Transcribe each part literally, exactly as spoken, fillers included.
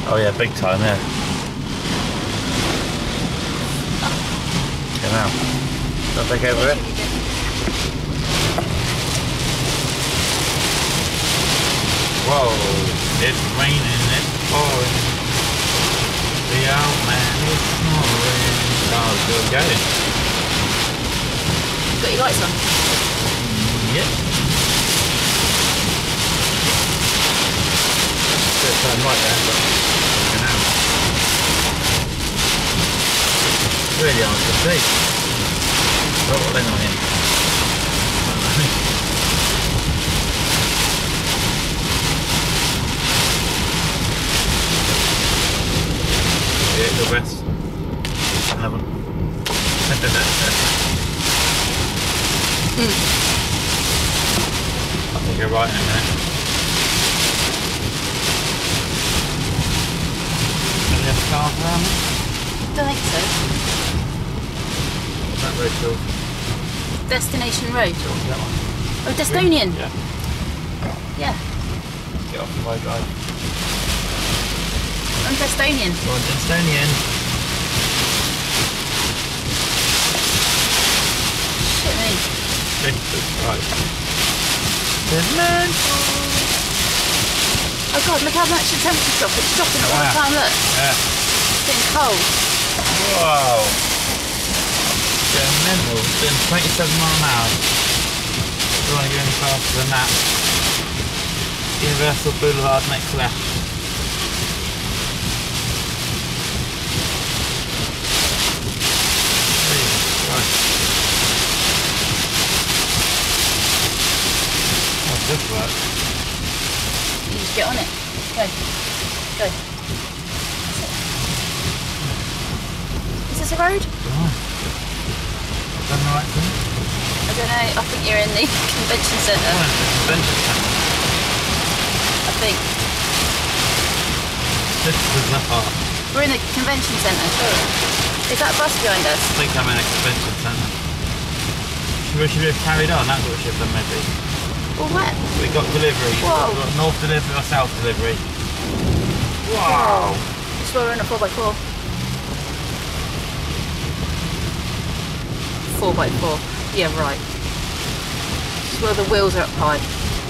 Oh yeah, big time, yeah. Okay, now. Shall I take over it? Whoa, it's raining, it's pouring. The old man is snoring. Oh, it's still going. Got your lights on? Yep. Bit of turn right there, but you know. Really hard to see. Oh, what are they on here? Yeah, the rest. Eleven. mm. I think you're right in a minute. Any other cars around it? Don't think so. What's that road called? Destination Road. What's that one? Oh, Destonian. Yeah. Yeah. Get off the road, guys. I'm Destonian. Go on, Destonian. Shit me. Jesus Christ. There's man. Oh god, look how much the temperature's dropping. It's dropping all the time, look. Yeah. It's getting cold. Wow. It's getting mental. It's doing twenty-seven miles an hour. If you want to go any faster than that. Universal Boulevard next left. This work. You just get on it. Go. Go. That's it. Is this a road? Oh. Done the right thing? I don't know. I think you're in the convention centre. Oh, convention centre. I think. This is bizarre. We're in the convention centre, sure. Is that a bus behind us? I think I'm in a convention centre. We should have carried on, that's what we should have done maybe. Well, where? We got delivery. Whoa. We got north delivery or south delivery. Wow. So we're in a four by four. Four by four. Yeah, right. Well, the wheels are up high.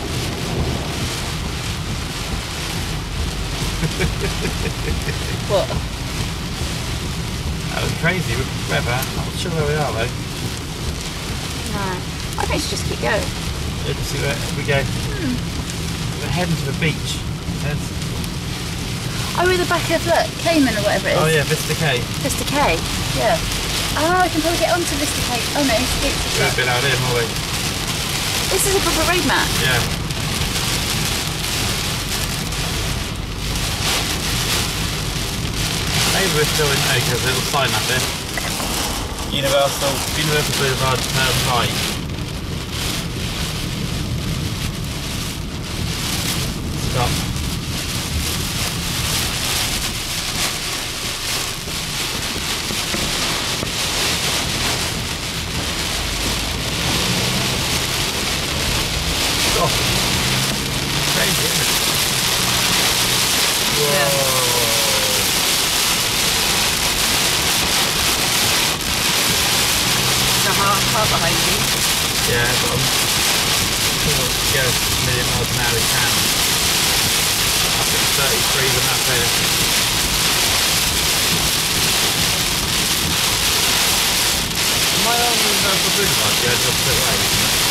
What? That was crazy weather. I'm not sure where we are though. No. I think we should just keep going. Let's see where we go. Hmm. We're heading to the beach. There's... Oh, we're the back of, look, Cayman or whatever it is. Oh yeah, Vista Caye. Vista Caye, yeah. Oh, I can probably get onto Vista Caye. Oh no, it's it's We've been out here, haven't we? This is a proper road map. Yeah. Maybe we're still in there because there's a little sign up there. Universal, Universal Boulevard, turn right. Stop. Oh, crazy, isn't it? Whoa. Yeah. There's a hard car behind you. Yeah, but I'm sure to go a million miles an hour we can. I think thirty-three is enough there. Am I on Universal Boulevard going the opposite way?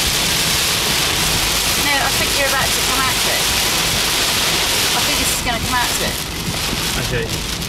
No, I think you're about to come out to it. I think this is going to come out to it. Okay.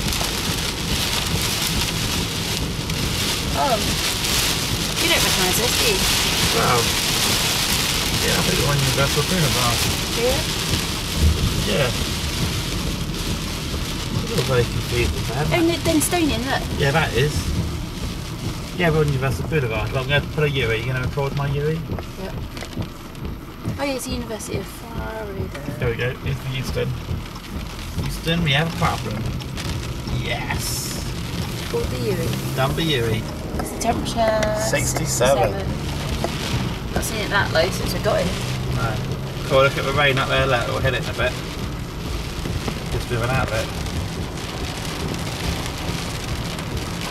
Oh, you don't recognise this, do you? Wow. Yeah, I think we're on Universal Boulevard. Yeah. Yeah. I'm a little very confused with that. Oh, no, Denstonian, look. Yeah, that is. Yeah, we're on Universal Boulevard. I'm going to put a U E. Are you going to record my U E? Yep. Oh yeah, it's the University of Florida. There we go. Here's the Houston. Houston, we have a problem. Yes. Called the Uri. Done the U E. It's the temperature sixty-seven. Not seen it that low since we got in. No. Cool, look at the rain up there. Look, we'll hit it in a bit. Just moving out of it.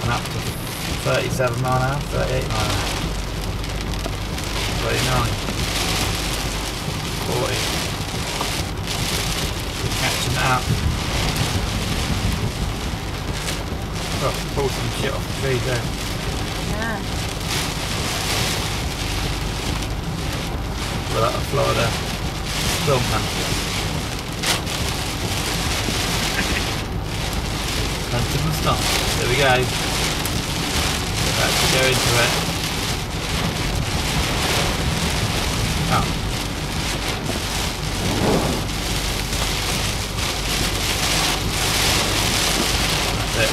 and up to thirty-seven mile an hour, thirty-eight mile an hour, thirty-nine, forty. We're catching that up. Oh, pull some shit off the tree there. Yeah. We're like a Florida film man. Hunting the stop. There we go. About to go into it. Oh. That's it.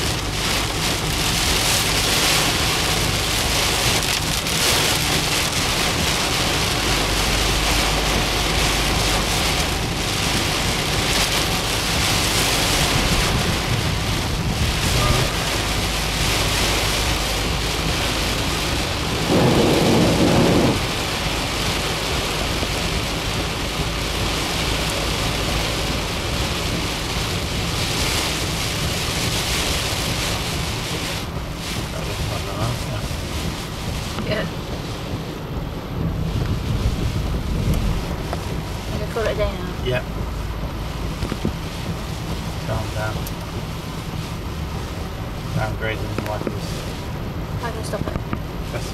Good. I'm gonna call it a day now. Yep. Calm down. Downgrading the wipers. How do I stop it?